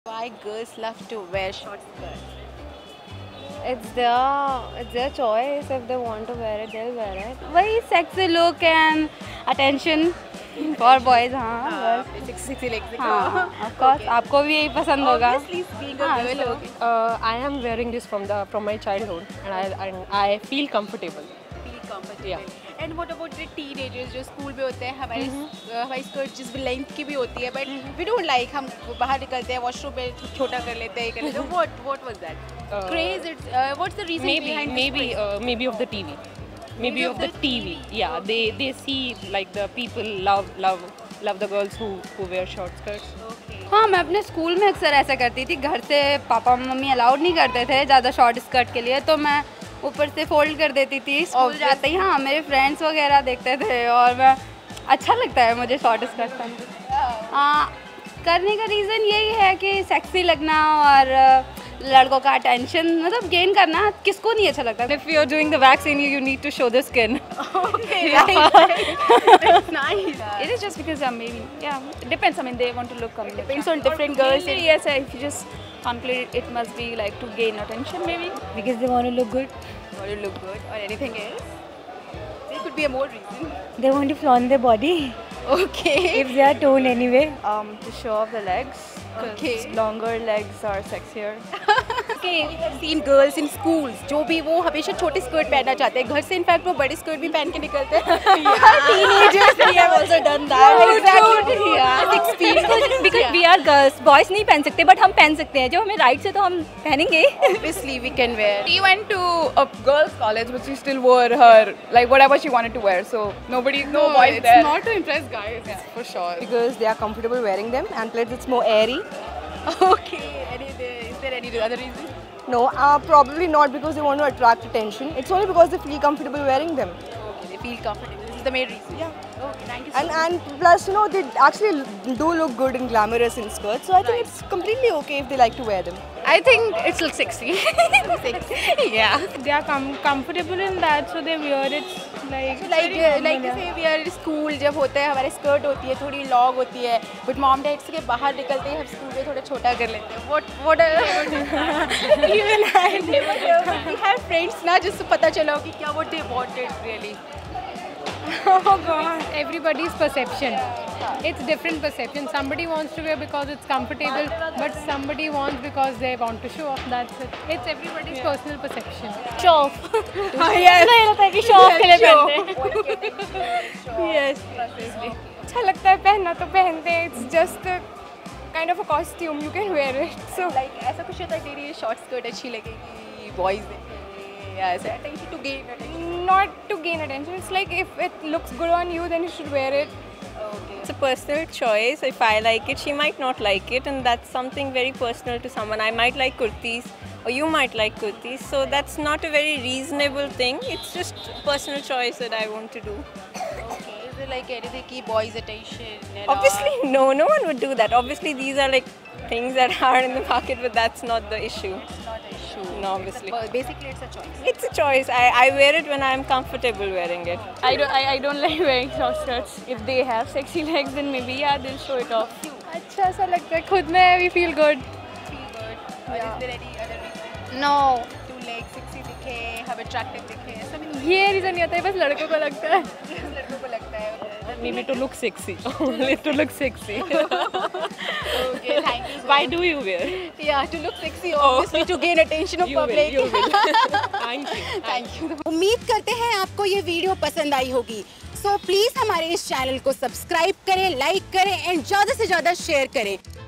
Why girls love to wear short skirts? It's their choice. If they want to wear it, they'll wear it. वही sexy look and attention for boys, हाँ बस. Sexy legs. हाँ, of course. आपको भी यही पसंद होगा. Obviously, being a girl, so, okay. I am wearing this from my childhood, and I feel comfortable. Feel comfortable. Yeah. And what about the teenagers जो school में होते हैं हमारी स्कर्ट जिस लेंथ की भी होती है बट वी डोंट लाइक हम बाहर निकलते हैं वॉशरूम में छोटा कर लेते हैं what was that craze it's what's the reason behind Maybe of the TV. Maybe of the TV. Yeah, they see like the people love the girls who wear short skirts. हाँ मैं अपने school में अक्सर ऐसा करती थी. घर से पापा मम्मी अलाउड नहीं करते थे ज़्यादा शॉर्ट स्कर्ट के लिए, तो मैं ऊपर से फोल्ड कर देती थी स्कूल जाते ही. हाँ मेरे फ्रेंड्स वगैरह देखते थे और मैं अच्छा लगता है मुझे शॉर्ट स्कर्ट पहनना. हाँ करने का रीज़न यही है कि सेक्सी लगना और लड़कों का अटेंशन मतलब गेन करना किसको नहीं अच्छा लगता. If you're doing the vaccine, you need to show the skin. Okay, that's nice. It is just because maybe it depends. I mean, they want to look. Depends on different girls. Mainly, yes, if you just complete, it must be like to gain attention, maybe. Because they want to look good. Want to look good or anything else? There could be a more reason. They want to flaunt their body. Okay. If they are toned anyway. To show off the legs. Okay. Longer legs are sexier. Okay, I've seen girls in schools जो भी वो हमेशा छोटे skirt पहनना चाहते हैं. घर से इनफैक्ट वो बड़े स्कर्ट भी पहन के निकलते हैं. Teenagers, we have also done that. Exactly. Yeah. Experience. Because we are girls, boys नहीं पहन सकते, but हम पहन सकते हैं. जब हमें राइट से तो हम पहनेंगे. Obviously, we can wear. She went to a girls' college, but she still wore her whatever she wanted to wear. So no boys it's there. not to impress guys, for sure. Because they are comfortable wearing them, and plus it's more airy. Okay. Is there any other reason? No, probably not because they want to attract attention. It's only because they feel comfortable wearing them. Okay, they feel comfortable. This is the main reason. Yeah. Okay, thank you so much. And plus, they actually do look good and glamorous in skirts. So I think it's completely okay if they like to wear them. I think it looks sexy. Yeah. They are comfortable in that, so they wear it like जैसे we are in school जब होता है हमारे skirt होती है थोड़ी long होती है बट मॉम डैड से बाहर निकलते ही हम स्कूल में थोड़ा छोटा कर लेते हैं. What even we have friends ना जिससे पता चला हो कि क्या what they wanted really. Oh God, everybody's perception. It's different perception. Somebody wants to wear because it's comfortable, but somebody wants because they want to show off. That's it. It's everybody's personal perception. Show off. Yes. लगता है कि show off के लिए पहनते हैं. Yes. अच्छा लगता है पहनना तो पहनते हैं. It's just a kind of a costume. You can wear it. So Like ऐसा कुछ होता है तेरी ये शॉर्ट स्कर्ट अच्छी लगेगी बॉयज देखेंगे या ऐसा attention to gain attention. not to gain attention. It's like if it looks good on you, then you should wear it. It's a personal choice. If I like it, she might not like it, and that's something very personal to someone. I might like kurtis, or you might like kurtis, so that's not a very reasonable thing. It's just a personal choice that I want to do. Okay, is it like anything ki boys attention? And Obviously, no one would do that. Obviously, these are like things that are in the market, but that's not the issue. it's not an issue. No, obviously. Basically, it's a choice. It's a choice. I wear it when I'm comfortable wearing it. I don't like wearing short skirts. If they have sexy legs, then maybe they'll show it off. अच्छा सा लगता है खुद में. We feel good. Feel good. Or is there any other reason? No. Two legs, sexy दिखे, हम attractive दिखे, ऐसा भी नहीं. ये रीज़न नहीं आता है, बस लड़कों को लगता है. लड़कों को लगता है. Maybe to look sexy. Only to look sexy. Okay, thank you. Why do you wear? Yeah, to look sexy, obviously to gain attention of You will. public. You will. Thank you. Thank you. उम्मीद करते हैं आपको ये video पसंद आई होगी. So please हमारे इस channel को सब्सक्राइब करें, लाइक करें एंड ज़्यादा से ज़्यादा शेयर करें.